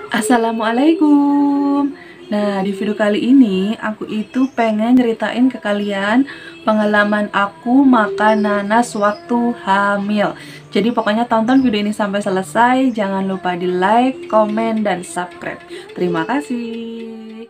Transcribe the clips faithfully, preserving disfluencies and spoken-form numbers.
Assalamualaikum. Nah, di video kali ini aku itu pengen ceritain ke kalian pengalaman aku makan nanas waktu hamil. Jadi pokoknya tonton video ini sampai selesai. Jangan lupa di like, komen, dan subscribe. Terima kasih.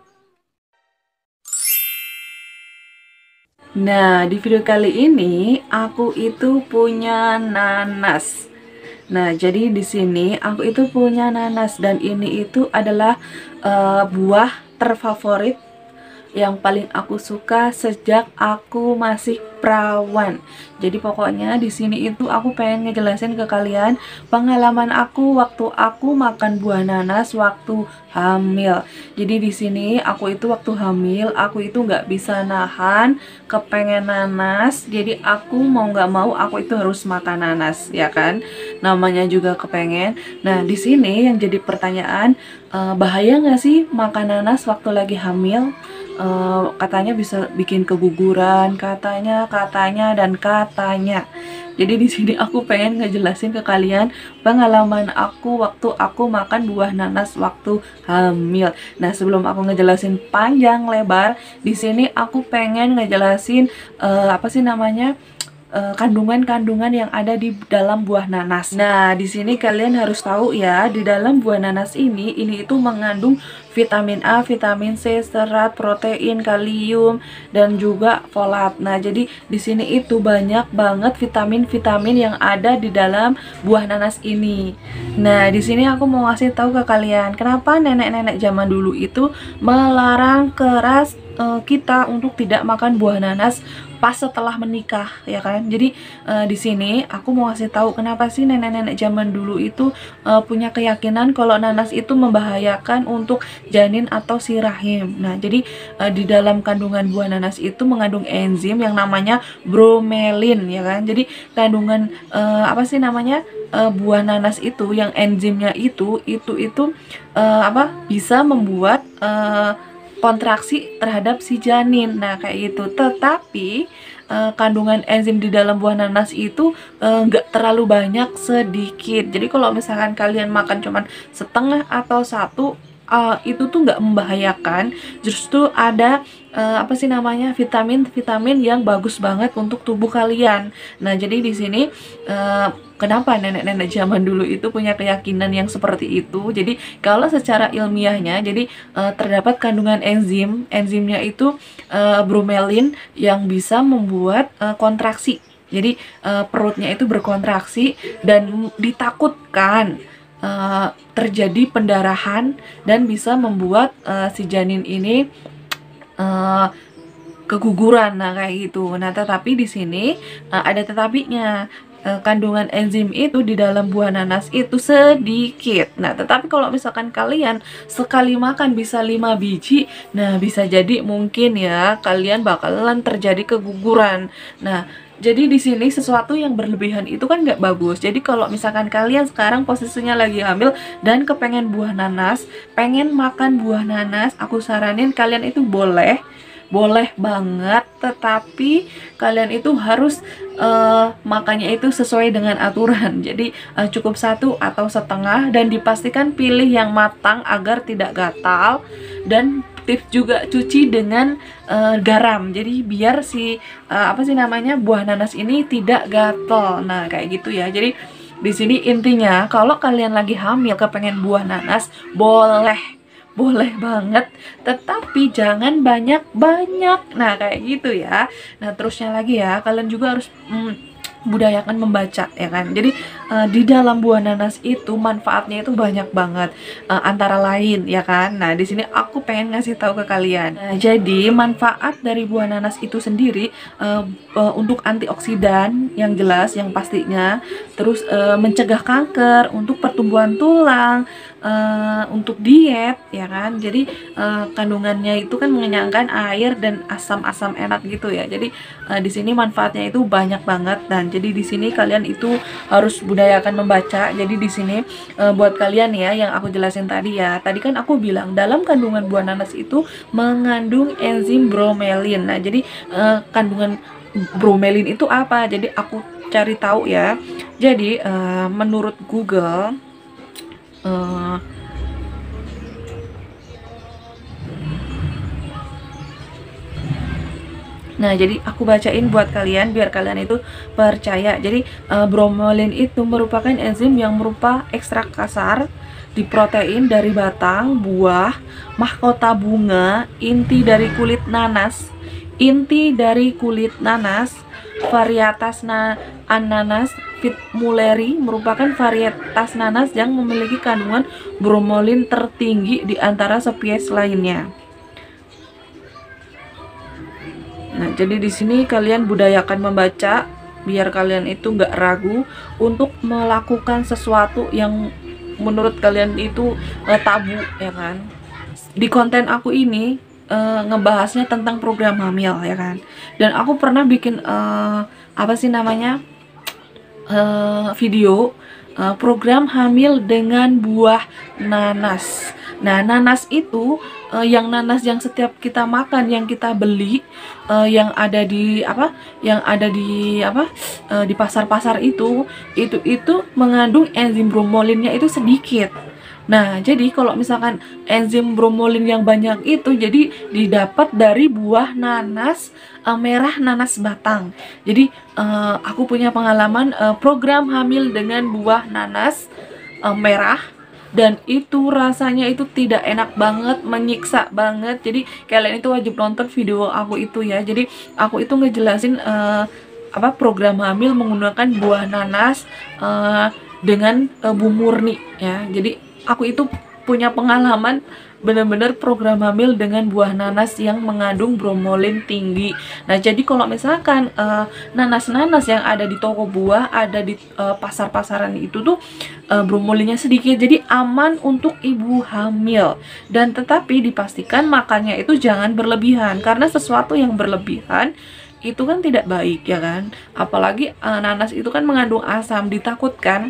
Nah, di video kali ini aku itu punya nanas. Nah, jadi di sini aku itu punya nanas dan ini itu adalah eh, buah terfavorit yang paling aku suka sejak aku masih perawan. Jadi pokoknya di sini itu aku pengen ngejelasin ke kalian pengalaman aku waktu aku makan buah nanas waktu hamil. Jadi di sini aku itu waktu hamil aku itu nggak bisa nahan kepengen nanas. Jadi aku mau nggak mau aku itu harus makan nanas, ya kan? Namanya juga kepengen. Nah di sini yang jadi pertanyaan, eh, bahaya nggak sih makan nanas waktu lagi hamil? Uh, katanya bisa bikin keguguran, katanya, katanya, dan katanya. Jadi di sini aku pengen ngejelasin ke kalian pengalaman aku waktu aku makan buah nanas waktu hamil. Nah, sebelum aku ngejelasin panjang lebar, di sini aku pengen ngejelasin uh, apa sih namanya? eh, kandungan-kandungan yang ada di dalam buah nanas. Nah, di sini kalian harus tahu ya, di dalam buah nanas ini ini itu mengandung vitamin A, vitamin C, serat, protein, kalium, dan juga folat. Nah, jadi di sini itu banyak banget vitamin-vitamin yang ada di dalam buah nanas ini. Nah, di sini aku mau ngasih tahu ke kalian, kenapa nenek-nenek zaman dulu itu melarang keras eh, kita untuk tidak makan buah nanas pas setelah menikah, ya kan? Jadi uh, di sini aku mau kasih tahu kenapa sih nenek-nenek zaman dulu itu uh, punya keyakinan kalau nanas itu membahayakan untuk janin atau si rahim. Nah, jadi uh, di dalam kandungan buah nanas itu mengandung enzim yang namanya bromelin, ya kan? Jadi kandungan uh, apa sih namanya? Uh, buah nanas itu yang enzimnya itu itu itu uh, apa? Bisa membuat uh, kontraksi terhadap si janin. Nah, kayak gitu. Tetapi uh, kandungan enzim di dalam buah nanas itu nggak uh, terlalu banyak, sedikit. Jadi kalau misalkan kalian makan cuman setengah atau satu, uh, itu tuh nggak membahayakan. Justru ada uh, apa sih namanya vitamin-vitamin yang bagus banget untuk tubuh kalian. Nah, jadi di sini uh, kenapa nenek-nenek zaman dulu itu punya keyakinan yang seperti itu? Jadi kalau secara ilmiahnya, jadi uh, terdapat kandungan enzim, enzimnya itu uh, bromelin yang bisa membuat uh, kontraksi. Jadi uh, perutnya itu berkontraksi dan ditakutkan uh, terjadi pendarahan dan bisa membuat uh, si janin ini uh, keguguran. Nah, kayak gitu. Nah, tetapi di sini uh, ada tetapinya. Kandungan enzim itu di dalam buah nanas itu sedikit. Nah, tetapi kalau misalkan kalian sekali makan bisa lima biji, nah bisa jadi mungkin ya kalian bakalan terjadi keguguran. Nah, jadi di sini sesuatu yang berlebihan itu kan nggak bagus. Jadi kalau misalkan kalian sekarang posisinya lagi hamil dan kepengen buah nanas, pengen makan buah nanas, aku saranin kalian itu boleh boleh banget, tetapi kalian itu harus uh, makannya itu sesuai dengan aturan. Jadi uh, cukup satu atau setengah dan dipastikan pilih yang matang agar tidak gatal, dan tips juga cuci dengan uh, garam. Jadi biar si uh, apa sih namanya buah nanas ini tidak gatal. Nah, kayak gitu ya. Jadi di sini intinya kalau kalian lagi hamil kepengen buah nanas, boleh boleh banget, tetapi jangan banyak-banyak. Nah, kayak gitu ya. Nah, terusnya lagi ya, kalian juga harus mm, budayakan membaca, ya kan. Jadi uh, di dalam buah nanas itu manfaatnya itu banyak banget, uh, antara lain, ya kan. Nah, di sini aku pengen ngasih tahu ke kalian. Nah, jadi manfaat dari buah nanas itu sendiri uh, uh, untuk antioksidan yang jelas, yang pastinya, terus uh, mencegah kanker, untuk pertumbuhan tulang, uh, untuk diet, ya kan. Jadi uh, kandungannya itu kan mengenyangkan air dan asam-asam enak gitu ya. Jadi uh, di sini manfaatnya itu banyak banget. Dan jadi di sini kalian itu harus budayakan membaca. Jadi di sini uh, buat kalian ya yang aku jelasin tadi ya. Tadi kan aku bilang dalam kandungan buah nanas itu mengandung enzim bromelin. Nah, jadi uh, kandungan bromelin itu apa? Jadi aku cari tahu ya. Jadi uh, menurut Google uh, Nah, jadi aku bacain buat kalian biar kalian itu percaya. Jadi uh, bromelain itu merupakan enzim yang merupakan ekstrak kasar di protein dari batang, buah, mahkota bunga, inti dari kulit nanas, inti dari kulit nanas, varietas na ananas Pitmulleri merupakan varietas nanas yang memiliki kandungan bromelain tertinggi di antara spesies lainnya. Nah, jadi di sini kalian budayakan membaca biar kalian itu nggak ragu untuk melakukan sesuatu yang menurut kalian itu uh, tabu, ya kan? Di konten aku ini uh, ngebahasnya tentang program hamil, ya kan? Dan aku pernah bikin uh, apa sih namanya uh, video uh, program hamil dengan buah nanas. Nah, nanas itu uh, yang nanas yang setiap kita makan, yang kita beli, uh, yang ada di apa, yang ada di apa, uh, di pasar-pasar itu, itu itu mengandung enzim bromelainnya itu sedikit. Nah, jadi kalau misalkan enzim bromelain yang banyak itu jadi didapat dari buah nanas uh, merah, nanas batang. Jadi uh, aku punya pengalaman uh, program hamil dengan buah nanas uh, merah, dan itu rasanya itu tidak enak banget, menyiksa banget. Jadi kalian itu wajib nonton video aku itu ya. Jadi aku itu ngejelasin uh, apa program hamil menggunakan buah nanas uh, dengan uh, bu murni ya. Jadi aku itu punya pengalaman benar-benar program hamil dengan buah nanas yang mengandung bromelain tinggi. Nah, jadi kalau misalkan nanas-nanas uh, yang ada di toko buah, ada di uh, pasar-pasaran itu tuh uh, bromelainnya sedikit, jadi aman untuk ibu hamil. Dan tetapi dipastikan makannya itu jangan berlebihan, karena sesuatu yang berlebihan itu kan tidak baik, ya kan? Apalagi uh, nanas itu kan mengandung asam, ditakutkan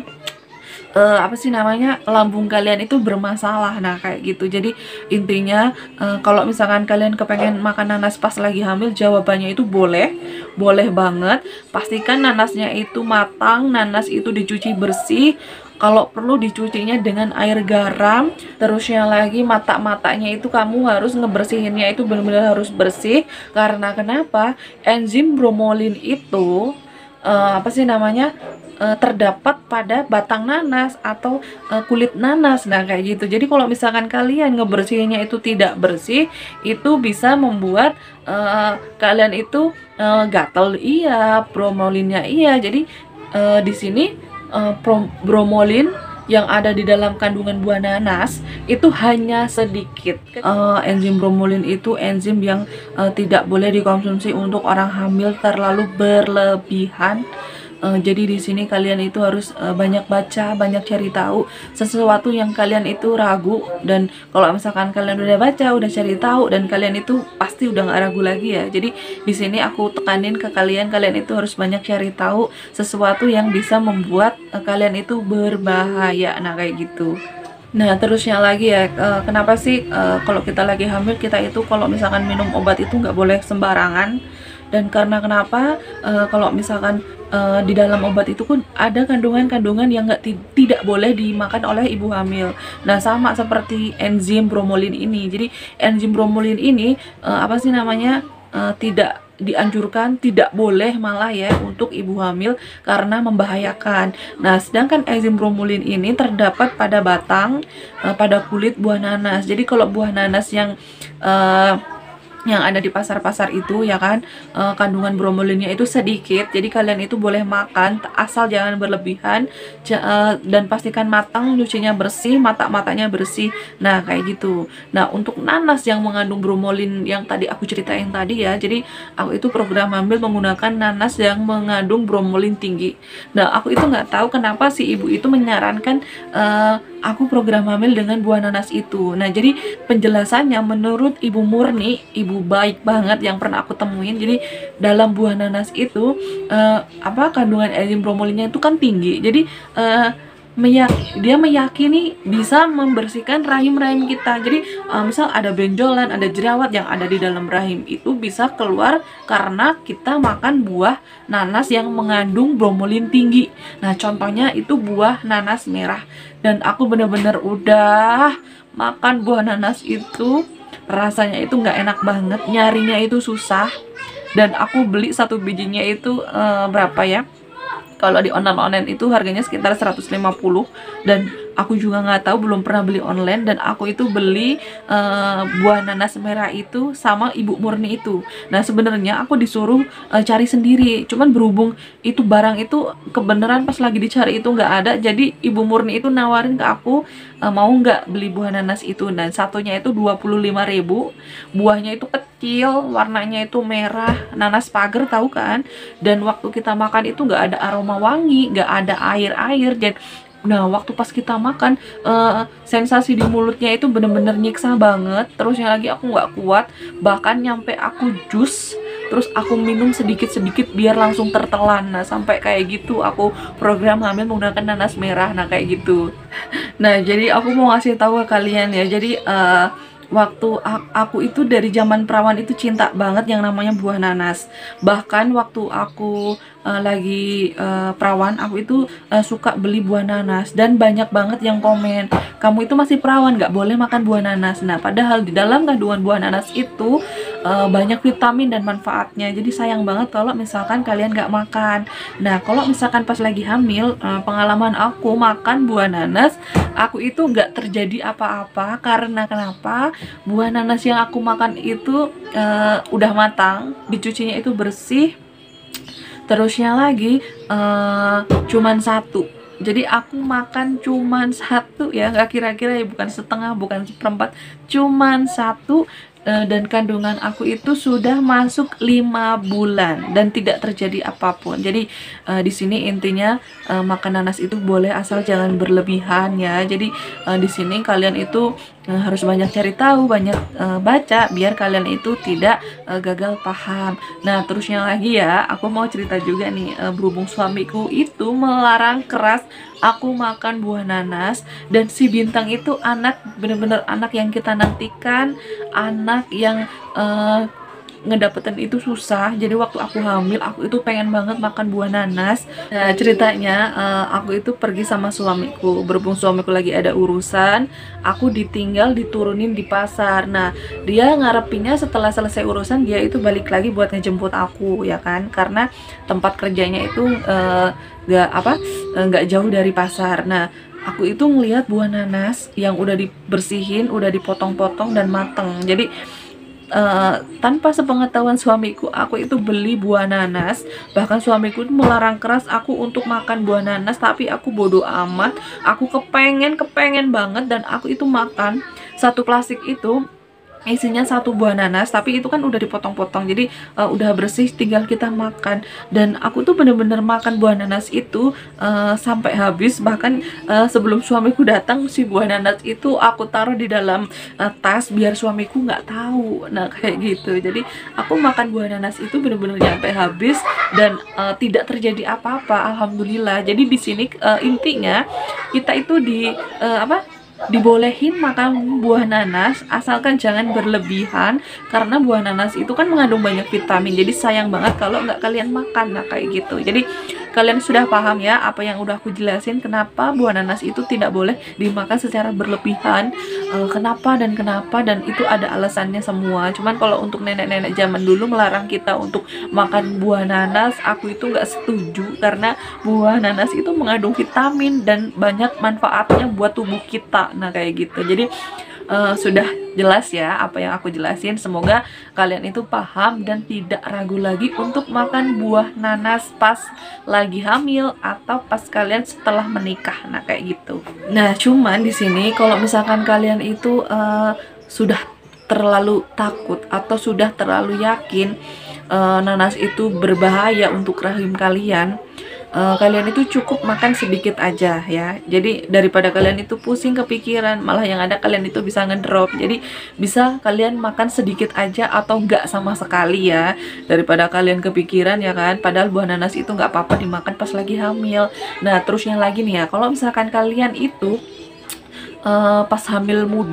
Uh, apa sih namanya lambung kalian itu bermasalah. Nah, kayak gitu. Jadi intinya uh, kalau misalkan kalian kepengen makan nanas pas lagi hamil, jawabannya itu boleh, boleh banget. Pastikan nanasnya itu matang, nanas itu dicuci bersih. Kalau perlu dicucinya dengan air garam. Terusnya lagi mata-matanya itu kamu harus ngebersihinnya itu benar-benar harus bersih. Karena kenapa? Enzim bromelain itu uh, apa sih namanya Uh, terdapat pada batang nanas atau uh, kulit nanas. Nah, kayak gitu. Jadi kalau misalkan kalian ngebersihinnya itu tidak bersih, itu bisa membuat uh, kalian itu uh, gatal, iya, bromelainnya iya. Jadi uh, di sini uh, bromelain yang ada di dalam kandungan buah nanas itu hanya sedikit. Uh, enzim bromelain itu enzim yang uh, tidak boleh dikonsumsi untuk orang hamil terlalu berlebihan. Uh, jadi di sini kalian itu harus uh, banyak baca, banyak cari tahu sesuatu yang kalian itu ragu. Dan kalau misalkan kalian udah baca, udah cari tahu, dan kalian itu pasti udah nggak ragu lagi ya. Jadi di sini aku tekanin ke kalian, kalian itu harus banyak cari tahu sesuatu yang bisa membuat uh, kalian itu berbahaya. Nah, kayak gitu. Nah, terusnya lagi ya, uh, kenapa sih uh, kalau kita lagi hamil kita itu kalau misalkan minum obat itu nggak boleh sembarangan? Dan karena kenapa uh, kalau misalkan uh, di dalam obat itu pun ada kandungan-kandungan yang nggak tidak boleh dimakan oleh ibu hamil. Nah, sama seperti enzim bromelain ini. Jadi enzim bromelain ini uh, apa sih namanya uh, tidak dianjurkan, tidak boleh malah ya untuk ibu hamil karena membahayakan. Nah, sedangkan enzim bromelain ini terdapat pada batang, uh, pada kulit buah nanas. Jadi kalau buah nanas yang uh, yang ada di pasar-pasar itu ya kan, e, kandungan bromelainnya itu sedikit, jadi kalian itu boleh makan asal jangan berlebihan, ja, e, dan pastikan matang, nyucinya bersih, mata-matanya bersih. Nah, kayak gitu. Nah, untuk nanas yang mengandung bromelain yang tadi aku ceritain tadi ya, jadi aku itu program hamil menggunakan nanas yang mengandung bromelain tinggi. Nah, aku itu nggak tahu kenapa si ibu itu menyarankan e, aku program hamil dengan buah nanas itu. Nah, jadi penjelasannya menurut ibu murni, ibu baik banget yang pernah aku temuin. Jadi dalam buah nanas itu uh, apa kandungan enzim bromelainnya itu kan tinggi. Jadi uh, meyak dia meyakini bisa membersihkan rahim-rahim kita. Jadi uh, misal ada benjolan, ada jerawat yang ada di dalam rahim itu bisa keluar karena kita makan buah nanas yang mengandung bromelain tinggi. Nah, contohnya itu buah nanas merah. Dan aku bener-bener udah makan buah nanas itu, rasanya itu nggak enak banget, nyarinya itu susah. dan aku beli satu bijinya itu uh, berapa ya, kalau di online-online itu harganya sekitar seratus lima puluh, dan aku juga nggak tahu, belum pernah beli online. Dan aku itu beli uh, buah nanas merah itu sama Ibu Murni itu. Nah sebenarnya aku disuruh uh, cari sendiri, cuman berhubung itu barang itu kebenaran pas lagi dicari itu nggak ada, jadi Ibu Murni itu nawarin ke aku, uh, mau nggak beli buah nanas itu. Dan satunya itu dua puluh lima ribu, buahnya itu kecil, warnanya itu merah, nanas pagar tahu kan. Dan waktu kita makan itu nggak ada aroma wangi, nggak ada air-air. Dan nah waktu pas kita makan, uh, sensasi di mulutnya itu bener-bener nyiksa banget. Terusnya lagi aku nggak kuat, bahkan nyampe aku jus, terus aku minum sedikit-sedikit biar langsung tertelan. Nah sampai kayak gitu aku program hamil menggunakan nanas merah. Nah kayak gitu. Nah jadi aku mau ngasih tahu ke kalian ya, jadi uh, waktu aku itu dari zaman perawan itu cinta banget yang namanya buah nanas. Bahkan waktu aku uh, lagi uh, perawan, aku itu uh, suka beli buah nanas, dan banyak banget yang komen, kamu itu masih perawan nggak boleh makan buah nanas. Nah padahal di dalam kandungan buah nanas itu uh, banyak vitamin dan manfaatnya. Jadi sayang banget kalau misalkan kalian nggak makan. Nah kalau misalkan pas lagi hamil, uh, pengalaman aku makan buah nanas, aku itu nggak terjadi apa-apa. Karena kenapa? Buah nanas yang aku makan itu uh, udah matang, dicucinya itu bersih. Terusnya lagi uh, cuman satu. Jadi aku makan cuman satu ya, nggak kira-kira ya, bukan setengah, bukan seperempat, cuman satu. Dan kandungan aku itu sudah masuk lima bulan dan tidak terjadi apapun. Jadi uh, di sini intinya uh, makan nanas itu boleh asal jangan berlebihan ya. Jadi uh, di sini kalian itu uh, harus banyak cari tahu, banyak uh, baca biar kalian itu tidak uh, gagal paham. Nah terusnya lagi ya, aku mau cerita juga nih, uh, berhubung suamiku itu melarang keras aku makan buah nanas. Dan si Bintang itu anak, bener-bener anak yang kita nantikan, anak yang uh, ngedapetin itu susah. Jadi waktu aku hamil, aku itu pengen banget makan buah nanas. Nah ceritanya, uh, aku itu pergi sama suamiku, berhubung suamiku lagi ada urusan, aku ditinggal diturunin di pasar. Nah dia ngarepinnya setelah selesai urusan dia itu balik lagi buat ngejemput aku ya kan, karena tempat kerjanya itu uh, gak apa nggak jauh dari pasar. Nah aku itu ngelihat buah nanas yang udah dibersihin, udah dipotong-potong dan mateng. Jadi uh, tanpa sepengetahuan suamiku, aku itu beli buah nanas. Bahkan suamiku itu melarang keras aku untuk makan buah nanas, tapi aku bodoh amat. Aku kepengen kepengen banget, dan aku itu makan satu plastik itu isinya satu buah nanas, tapi itu kan udah dipotong-potong, jadi uh, udah bersih, tinggal kita makan. Dan aku tuh bener-bener makan buah nanas itu uh, sampai habis. Bahkan uh, sebelum suamiku datang, si buah nanas itu aku taruh di dalam uh, tas biar suamiku nggak tahu. Nah kayak gitu. Jadi aku makan buah nanas itu bener-bener sampai habis dan uh, tidak terjadi apa-apa, alhamdulillah. Jadi di sini uh, intinya kita itu di uh, apa dibolehin makan buah nanas asalkan jangan berlebihan, karena buah nanas itu kan mengandung banyak vitamin. Jadi sayang banget kalau nggak kalian makan. Nah kayak gitu. Jadi kalian sudah paham ya apa yang udah aku jelasin, kenapa buah nanas itu tidak boleh dimakan secara berlebihan, uh, kenapa dan kenapa, dan itu ada alasannya semua. Cuman kalau untuk nenek-nenek zaman dulu melarang kita untuk makan buah nanas, aku itu nggak setuju, karena buah nanas itu mengandung vitamin dan banyak manfaatnya buat tubuh kita. Nah kayak gitu. Jadi uh, sudah jelas ya apa yang aku jelasin. Semoga kalian itu paham dan tidak ragu lagi untuk makan buah nanas pas lagi hamil atau pas kalian setelah menikah. Nah kayak gitu. Nah cuman di sini kalau misalkan kalian itu uh, sudah terlalu takut atau sudah terlalu yakin uh, nanas itu berbahaya untuk rahim kalian, Uh, kalian itu cukup makan sedikit aja ya. Jadi daripada kalian itu pusing kepikiran, malah yang ada kalian itu bisa ngedrop. Jadi bisa kalian makan sedikit aja atau enggak sama sekali ya, daripada kalian kepikiran ya kan. Padahal buah nanas itu nggak apa-apa dimakan pas lagi hamil. Nah terusnya lagi nih ya, kalau misalkan kalian itu uh, pas hamil muda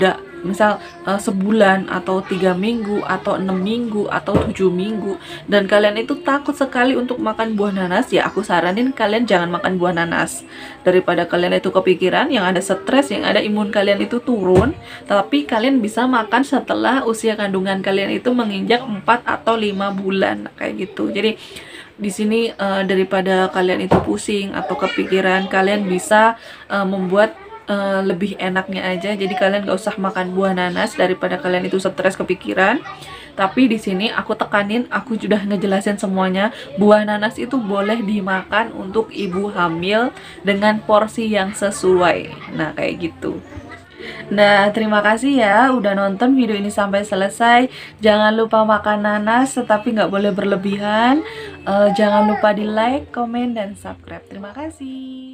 misal uh, sebulan atau tiga minggu atau enam minggu atau tujuh minggu, dan kalian itu takut sekali untuk makan buah nanas, ya aku saranin kalian jangan makan buah nanas. Daripada kalian itu kepikiran, yang ada stres, yang ada imun kalian itu turun. Tapi kalian bisa makan setelah usia kandungan kalian itu menginjak empat atau lima bulan, kayak gitu. Jadi di sini uh, daripada kalian itu pusing atau kepikiran, kalian bisa uh, membuat Uh, lebih enaknya aja. Jadi kalian gak usah makan buah nanas daripada kalian itu stres kepikiran. Tapi di sini aku tekanin, aku sudah ngejelasin semuanya. Buah nanas itu boleh dimakan untuk ibu hamil dengan porsi yang sesuai. Nah, kayak gitu. Nah, terima kasih ya udah nonton video ini sampai selesai. Jangan lupa makan nanas, tetapi nggak boleh berlebihan. uh, Jangan lupa di like, komen, dan subscribe. Terima kasih.